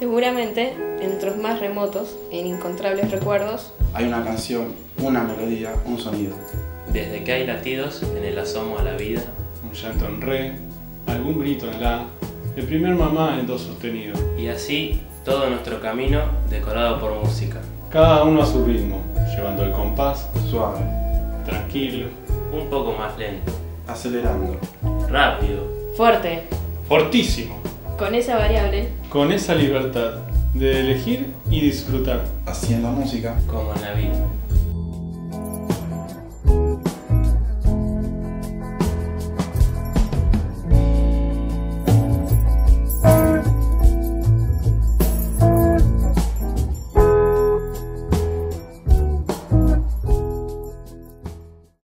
Seguramente, en nuestros más remotos e inencontrables recuerdos, hay una canción, una melodía, un sonido. Desde que hay latidos en el asomo a la vida, un llanto en re, algún grito en la, el primer mamá en do sostenido. y así todo nuestro camino decorado por música. Cada uno a su ritmo, llevando el compás, Suave, tranquilo, Un poco más lento, acelerando. rápido, fuerte, fortísimo, con esa variable, con esa libertad de elegir y disfrutar. Haciendo música como en la vida.